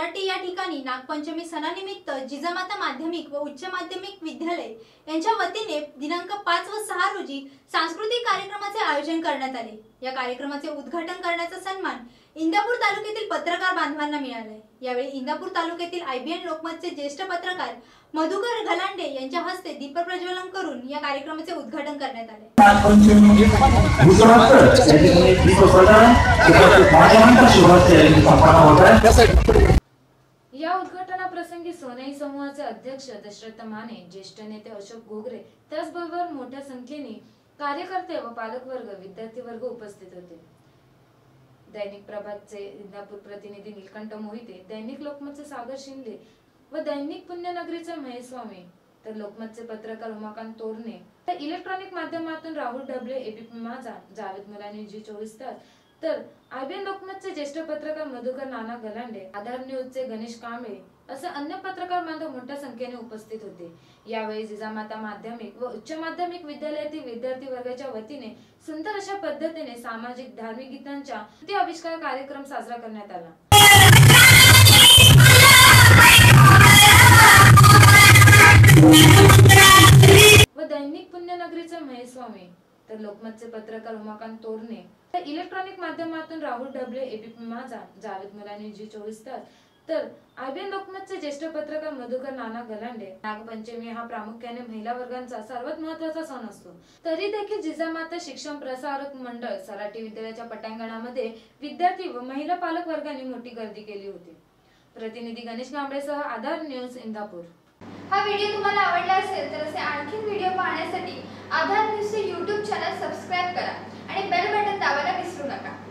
सराटी या ठिकाणी नागपंचमी सणानिमित्त जिजामाता माध्यमिक व उच्च माध्यमिक विद्यालय यांच्या वतीने दिनांक 5 व 6 रोजी सांस्कृतिक कार्यक्रमाचे आयोजन करण्यात आले। या कार्यक्रमाचे उद्घाटन करण्याचा सन्मान इंदापूर तालुक्यातील पत्रकार बांधवांना मिळाला। यावेळी इंदापूर तालुक्यातील IBN लोकमतचे ज्येष्ठ पत्रकार मधुकर गलांडे यांच्या हस्ते दीप प्रज्वलन करून या कार्यक्रमाचे उद्घाटन करण्यात आले। या उद्घाटनाप्रसंगी सोनाई समूहाचे अध्यक्ष दशरथ माने, ज्येष्ठ नेते अशोक घोगरे, त्याचबरोबर मोठ्या संख्येने कार्यकर्ते व पालकवर्ग, विद्यार्थी वर्ग उपस्थित होते। दैनिक प्रभातचे इंदापूर प्रतिनिधी नीलकंठ मोहिते, दैनिक लोकमतचे सागर शिंदे व दैनिक पुण्यनगरीचे महेश स्वामी, तर लोकमतचे पत्रकार उमाकांत तोरणे, तर इलेक्ट्रॉनिक माध्यमातून राहुल ढबळे, ABP माझा, जावेद मुलानी, G24 तास, तर IBN लोकमतचे ज्येष्ठ पत्रकार मधुकर नाना गलांडे, आधार न्यूजचे गणेश कांबळे असे अन्य पत्रकार बांधव मोठ्या संख्येने उपस्थित होते। यावेळी जिजामाता माध्यमिक व उच्च माध्यमिक विद्यालयातील विद्यार्थी वर्गाच्या वतीने सुंदर अशा पद्धतीने सामाजिक धार्मिक गीतांचा आविष्कार कार्यक्रम साजरा करण्यात आला। व दैनिक पुण्यनगरीचे महेश स्वामी, तर लोकमतचे पत्रकार उमाकांत तोरणे, तर इलेक्ट्रॉनिक माध्यमातून राहुल ढबळे, ABP माझा, जावेद मुलानी, G24 तास, तर IBN लोकमतचे ज्येष्ठ पत्रकार मधुकर नाना गलांडे। नागपंचमी हा प्रामुख्याने महिला वर्गांचा सर्वात महत्त्वाचा सण असतो, तरी देखील जिजामाता शिक्षण प्रसारक मंडळ सराटी विद्यालयाच्या पटांगणामध्ये विद्यार्थी व महिला पालक वर्गाने मोठी गर्दी केली होती। प्रतिनिधी गणेश कांबळेसह आधार न्यूज इंदापूर। हा व्हिडिओ तुम्हाला आवडला असेल तर असे आणखी व्हिडिओ पाहण्यासाठी आधार न्यूजचे YouTube चॅनल सबस्क्राइब करा आणि बेल बटन दाबायला विसरू नका।